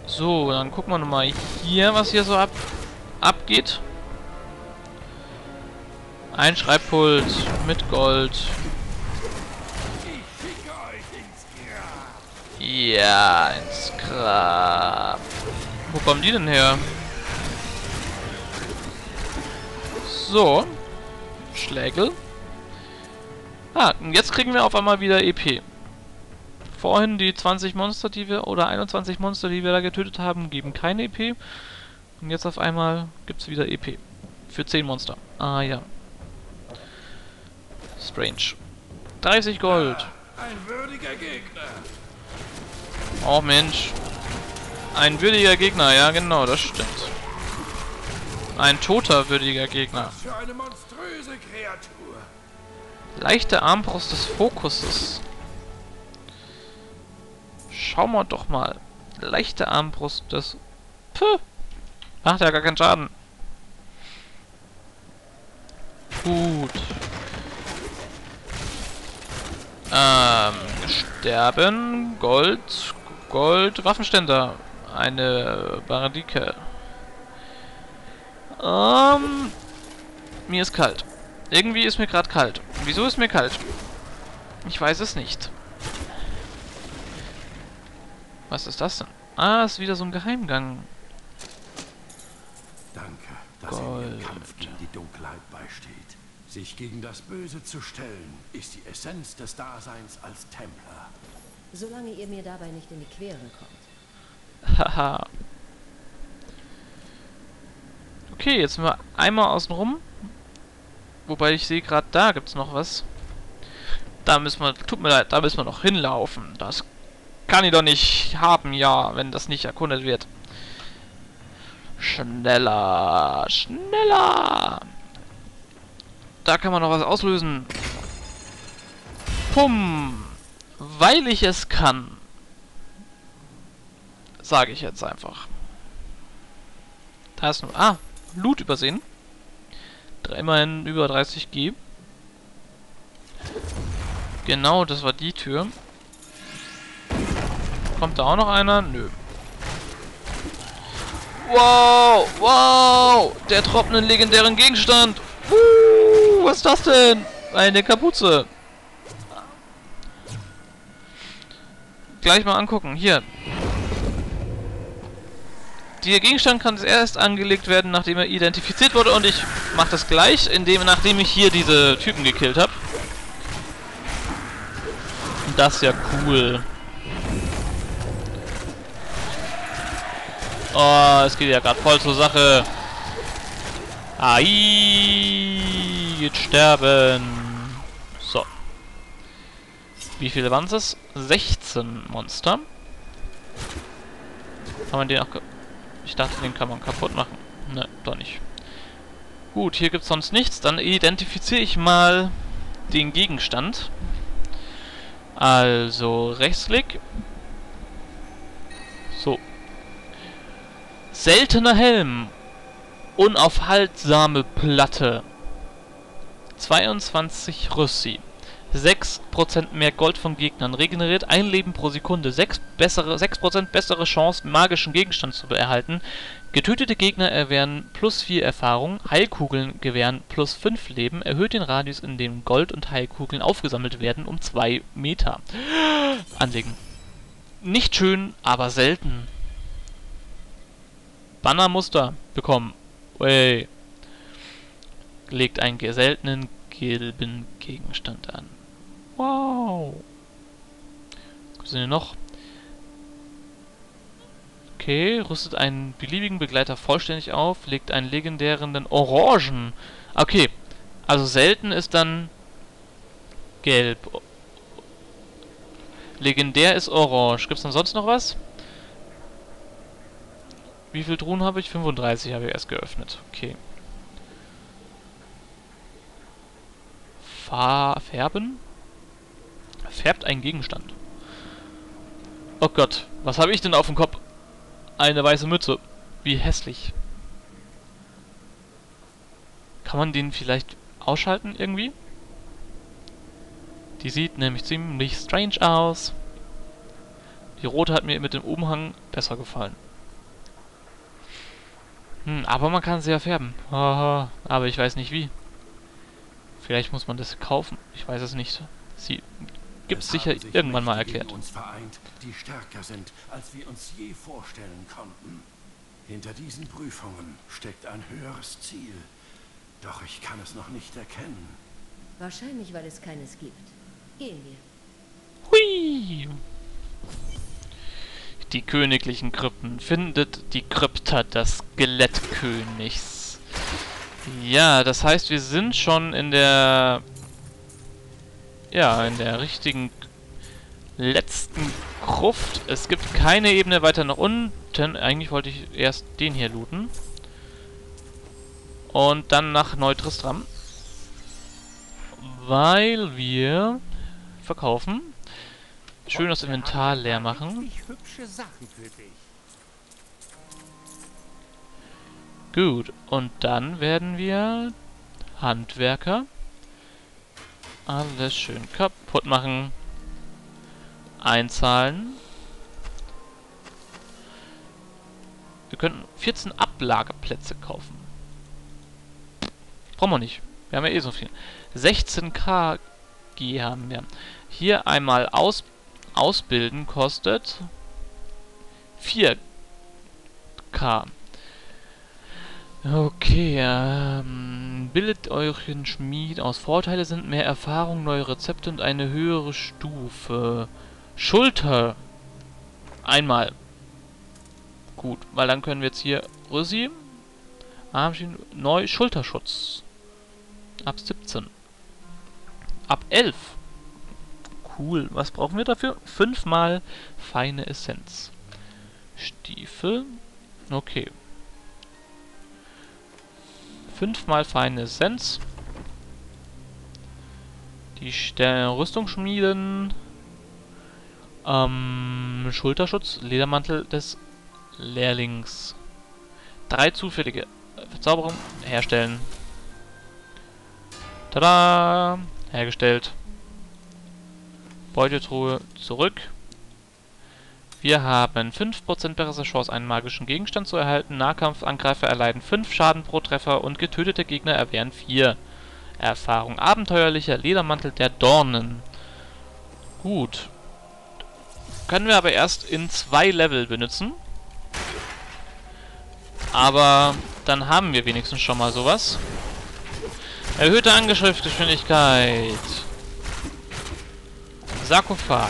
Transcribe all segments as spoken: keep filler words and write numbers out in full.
So, dann gucken wir nochmal hier, was hier so ab abgeht. Ein Schreibpult mit Gold. Ja, ins Grab. Wo kommen die denn her? So. Schlägel. Ah, und jetzt kriegen wir auf einmal wieder E P. Vorhin die zwanzig Monster, die wir, oder einundzwanzig Monster, die wir da getötet haben, geben keine E P. Und jetzt auf einmal gibt es wieder E P. Für zehn Monster. Ah ja. Strange. dreißig Gold. Ein würdiger Gegner. Oh Mensch. Ein würdiger Gegner, ja genau, das stimmt. Ein toter würdiger Gegner. Was für eine monströse Kreatur. Leichte Armbrust des Fokuses. Schauen wir doch mal. Leichte Armbrust des... Puh. Macht ja gar keinen Schaden. Gut. Ähm, sterben. Gold. Gold. Waffenständer. Eine Baradike. Ähm... Mir ist kalt. Irgendwie ist mir gerade kalt. Wieso ist mir kalt? Ich weiß es nicht. Was ist das denn? Ah, ist wieder so ein Geheimgang. Danke, dass Gold. ihr im Kampf gegen die Dunkelheit beisteht. Sich gegen das Böse zu stellen, ist die Essenz des Daseins als Templer. Solange ihr mir dabei nicht in die Quere kommt. Haha. Okay, jetzt sind wir einmal außen rum. Wobei ich sehe gerade, da gibt es noch was. Da müssen wir, tut mir leid, da müssen wir noch hinlaufen. Das kann ich doch nicht haben, ja, wenn das nicht erkundet wird. Schneller, schneller. Da kann man noch was auslösen. Pum. Weil ich es kann. Sage ich jetzt einfach. Da ist nur... Ah, Loot übersehen. Immerhin über dreißig G. Genau, das war die Tür. Kommt da auch noch einer? Nö. Wow, wow, der droppt einen legendären Gegenstand. Uh, was ist das denn? Eine Kapuze. Gleich mal angucken. Hier. Der Gegenstand kann erst angelegt werden, nachdem er identifiziert wurde. Und ich mache das gleich, indem, nachdem ich hier diese Typen gekillt habe. Das ist ja cool. Oh, es geht ja gerade voll zur Sache. Ai, jetzt sterben. So. Wie viele waren es? sechzehn Monster. Kann man den auch... Ich dachte, den kann man kaputt machen. Ne, doch nicht. Gut, hier gibt es sonst nichts. Dann identifiziere ich mal den Gegenstand. Also, Rechtsklick. So. Seltener Helm. Unaufhaltsame Platte. zweiundzwanzig Rüssi. sechs Prozent mehr Gold von Gegnern. Regeneriert ein Leben pro Sekunde. sechs bessere, sechs Prozent bessere Chance, magischen Gegenstand zu erhalten. Getötete Gegner erwehren plus vier Erfahrung. Heilkugeln gewähren plus fünf Leben. Erhöht den Radius, in dem Gold- und Heilkugeln aufgesammelt werden, um zwei Meter. Anlegen. Nicht schön, aber selten. Bannermuster bekommen. Wey. Legt einen seltenen gelben Gegenstand an. Wow. Was sind hier noch? Okay, rüstet einen beliebigen Begleiter vollständig auf, legt einen legendären Orangen. Okay, also selten ist dann gelb. Legendär ist orange. Gibt es denn sonst noch was? Wie viele Truhen habe ich? fünfunddreißig habe ich erst geöffnet. Okay. Fa- Färben? Färbt einen Gegenstand. Oh Gott, was habe ich denn auf dem Kopf? Eine weiße Mütze. Wie hässlich. Kann man den vielleicht ausschalten irgendwie? Die sieht nämlich ziemlich strange aus. Die rote hat mir mit dem Umhang besser gefallen. Hm, aber man kann sie ja färben. Haha, aber ich weiß nicht wie. Vielleicht muss man das kaufen. Ich weiß es nicht. Sie gibt es sicher irgendwann mal erklärt. Uns vereint, die stärker sind, als wir uns je vorstellen konnten. Hinter diesen Prüfungen steckt ein höheres Ziel. Doch ich kann es noch nicht erkennen. Wahrscheinlich, weil es keines gibt. Gehen wir. Hui! Die königlichen Krypten. Findet die Krypta des Skelettkönigs. Ja, das heißt, wir sind schon in der... Ja, in der richtigen letzten Gruft. Es gibt keine Ebene weiter nach unten. Eigentlich wollte ich erst den hier looten. Und dann nach Neu-Tristram. Weil wir verkaufen. Schön das Inventar leer machen. Gut, und dann werden wir Handwerker alles schön kaputt machen. Einzahlen. Wir könnten vierzehn Ablageplätze kaufen. Brauchen wir nicht. Wir haben ja eh so viel. sechzehn K G haben wir. Hier einmal aus, ausbilden kostet vier K. Okay, ähm, bildet euren Schmied aus. Vorteile sind mehr Erfahrung, neue Rezepte und eine höhere Stufe. Schulter. Einmal. Gut, weil dann können wir jetzt hier Rüssi. Armschienen, neu Schulterschutz. Ab siebzehn. Ab elf. Cool. Was brauchen wir dafür? Fünfmal feine Essenz. Stiefel. Okay. Fünfmal feine Essenz. Die Stern Rüstung schmieden. Ähm, Schulterschutz. Ledermantel des Lehrlings. Drei zufällige Verzauberungen herstellen. Tada! Hergestellt. Beutetruhe zurück. Wir haben fünf Prozent bessere Chance, einen magischen Gegenstand zu erhalten. Nahkampfangreifer erleiden fünf Schaden pro Treffer und getötete Gegner erwehren vier. Erfahrung. Abenteuerlicher Ledermantel der Dornen. Gut. Können wir aber erst in zwei Level benutzen. Aber dann haben wir wenigstens schon mal sowas. Erhöhte Angriffsgeschwindigkeit. Sarkophag.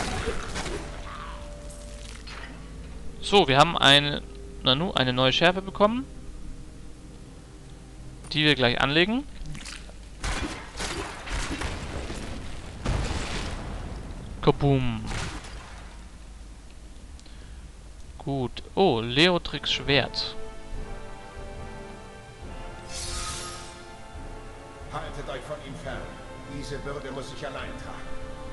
So, wir haben eine, Nanu, eine neue Schärfe bekommen. Die wir gleich anlegen. Kaboom. Gut. Oh, Leotrix Schwert. Haltet euch von ihm fern. Diese Bürde muss ich allein tragen.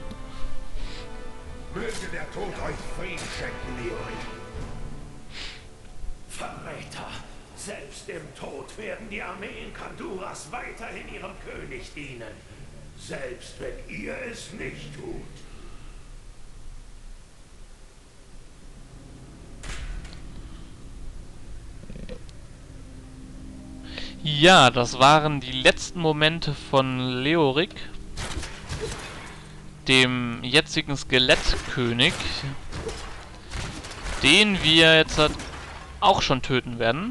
Möge der Tod euch Frieden schenken, Leorik. Verräter! Selbst im Tod werden die Armeen Kanduras weiterhin ihrem König dienen. Selbst wenn ihr es nicht tut. Ja, das waren die letzten Momente von Leorik, dem jetzigen Skelettkönig, den wir jetzt halt auch schon töten werden.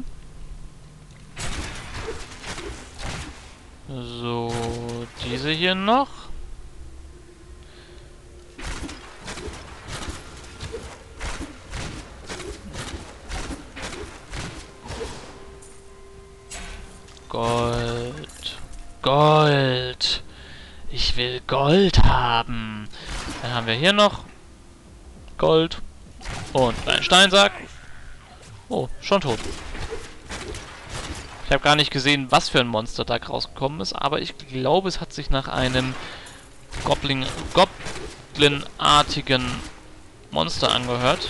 So, diese hier noch. Gold. Gold. Ich will Gold haben. Dann haben wir hier noch Gold. Und ein Steinsack. Oh, schon tot. Ich habe gar nicht gesehen, was für ein Monster da rausgekommen ist, aber ich glaube, es hat sich nach einem Goblin, Goblin-artigen Monster angehört.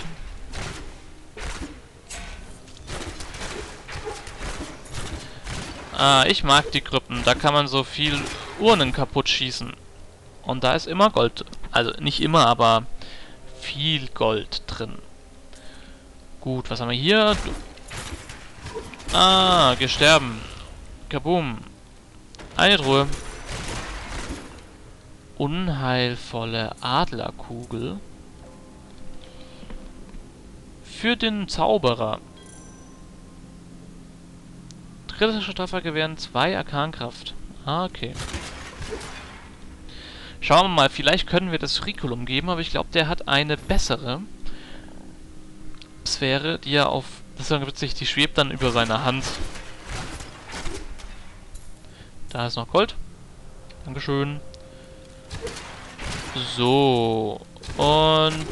Ah, ich mag die Krypten. Da kann man so viel Urnen kaputt schießen. Und da ist immer Gold. Also nicht immer, aber viel Gold drin. Gut, was haben wir hier? Ah, gesterben. Kaboom. Eine Truhe. Unheilvolle Adlerkugel. Für den Zauberer. Kritische Treffer gewähren zwei Arkankraft. Ah, okay. Schauen wir mal, vielleicht können wir das Riculum geben, aber ich glaube, der hat eine bessere Sphäre, die er auf... Das ist dann witzig, die schwebt dann über seiner Hand. Da ist noch Gold. Dankeschön. So. Und...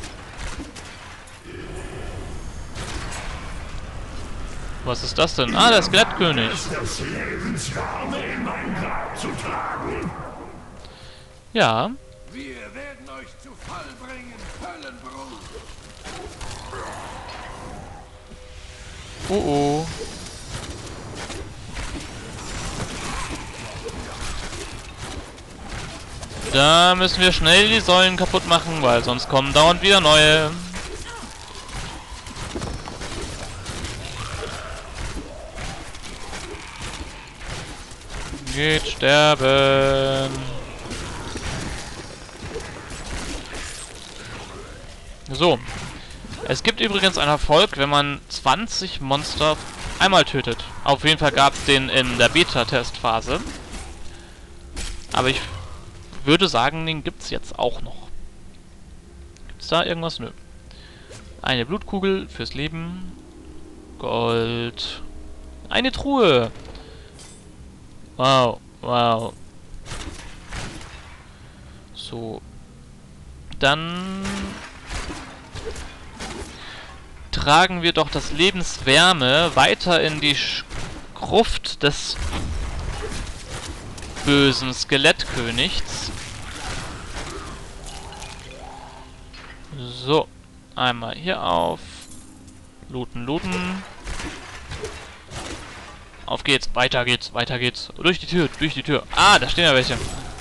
Was ist das denn? Ah, der Skelettkönig. Ja. Wir werden euch zu Fall bringen, Höllenbrut. Oh oh. Da müssen wir schnell die Säulen kaputt machen, weil sonst kommen dauernd wieder neue. Geht sterben. So. Es gibt übrigens einen Erfolg, wenn man zwanzig Monster einmal tötet. Auf jeden Fall gab es den in der Beta-Testphase. Aber ich würde sagen, den gibt es jetzt auch noch. Gibt es da irgendwas? Nö. Eine Blutkugel fürs Leben. Gold. Eine Truhe. Wow, wow. So. Dann tragen wir doch das Lebenswärme weiter in die Gruft des bösen Skelettkönigs. So. Einmal hier auf. Looten, looten. Auf geht's, weiter geht's, weiter geht's. Durch die Tür, durch die Tür. Ah, da stehen ja welche.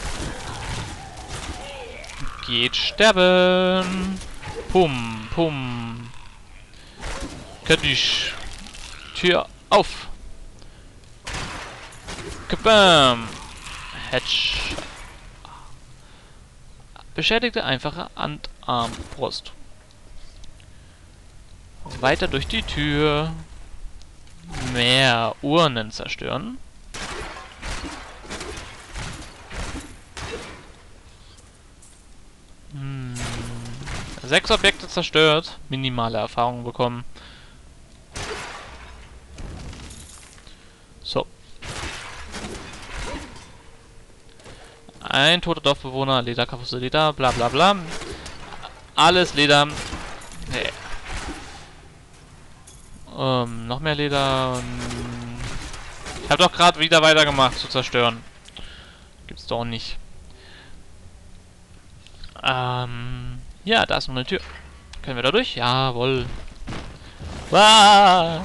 Geht sterben. Pum, pum. Kaddisch. Tür auf. Kabam. Hedge. Beschädigte einfache Hand, Arm, Brust. Weiter durch die Tür. Mehr Urnen zerstören. Hm. Sechs Objekte zerstört. Minimale Erfahrung bekommen. So. Ein toter Dorfbewohner, Leder, kaputte Leder, bla bla bla. Alles Leder. Nee. Ähm, noch mehr Leder. Ich habe doch gerade wieder weitergemacht zu zerstören. Gibt's doch nicht. Ähm, ja, da ist noch eine Tür. Können wir da durch? Jawohl. Wow.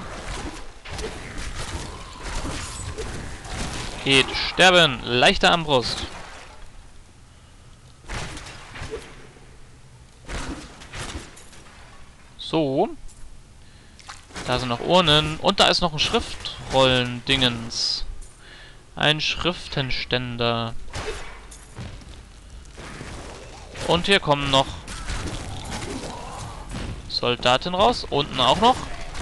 Geht sterben. Leichter Armbrust. So. Da sind noch Urnen. Und da ist noch ein Schriftrollen-Dingens. Ein Schriftenständer. Und hier kommen noch Soldaten raus. Unten auch noch.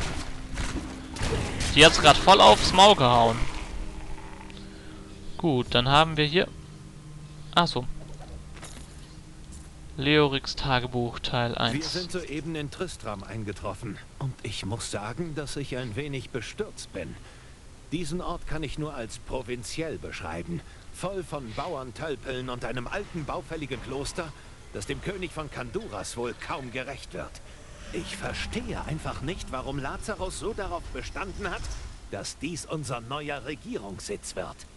Die hat's gerade voll aufs Maul gehauen. Gut, dann haben wir hier... Achso. Leoriks Tagebuch, Teil eins. Wir sind soeben in Tristram eingetroffen. Und ich muss sagen, dass ich ein wenig bestürzt bin. Diesen Ort kann ich nur als provinziell beschreiben. Voll von Bauerntölpeln und einem alten, baufälligen Kloster, das dem König von Kanduras wohl kaum gerecht wird. Ich verstehe einfach nicht, warum Lazarus so darauf bestanden hat, dass dies unser neuer Regierungssitz wird.